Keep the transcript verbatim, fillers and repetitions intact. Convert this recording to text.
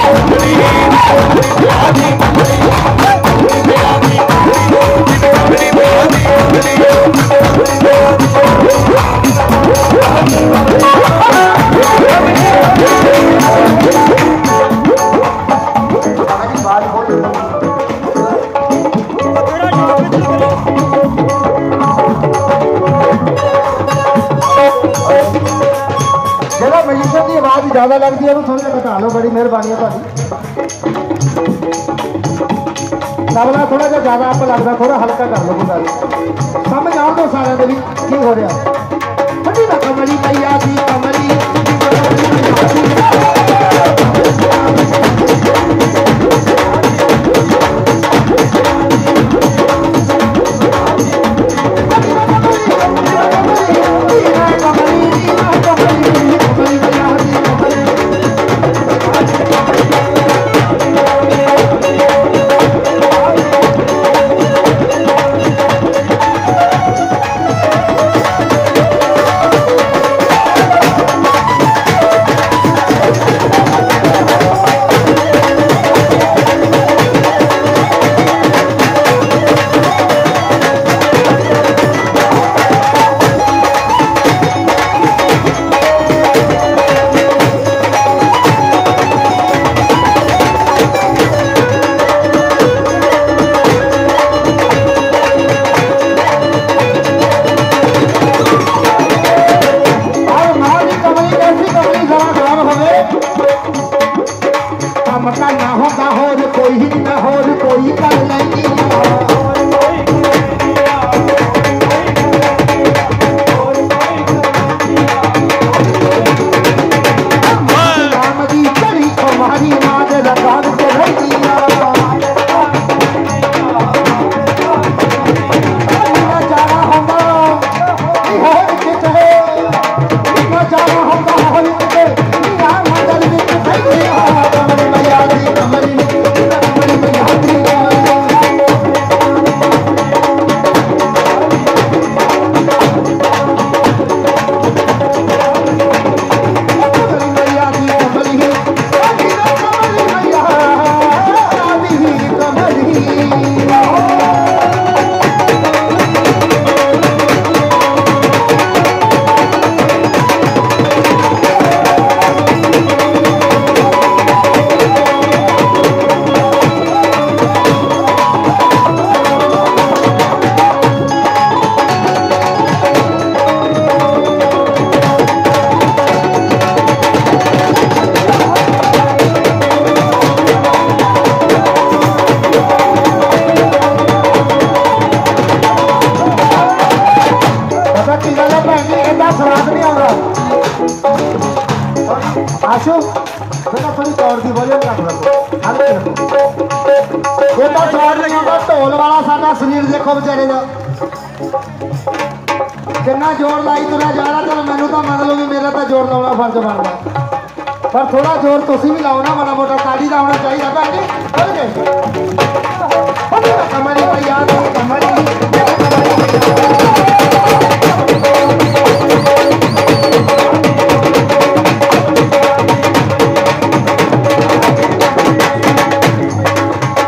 ज्यादा लगती है थोड़ी जिहा घटा लो, बड़ी मेहरबानी है भाई। तबला थोड़ा जिहा ज्यादा आप लगता, थोड़ा हल्का कर लो कोई गल। समझ आओ तो सारे भी की हो रहा। कमली मैया दी कमली ना होगा होर कोई ना होर कोई कर लेंगी आशो बेटा थोड़ी तौर की वॉल्यूम कर रखो। ढोल वाला साडा शरीर देखो बेचारे का कितना जोर लाई तुरा जा रहा। चलो मैनू तो मान लो भी मेरा तो जोर लाना फर्ज बनता, पर थोड़ा जोर तुम भी लाओ ना, माड़ा मोटा ताड़ी का होना चाहिए।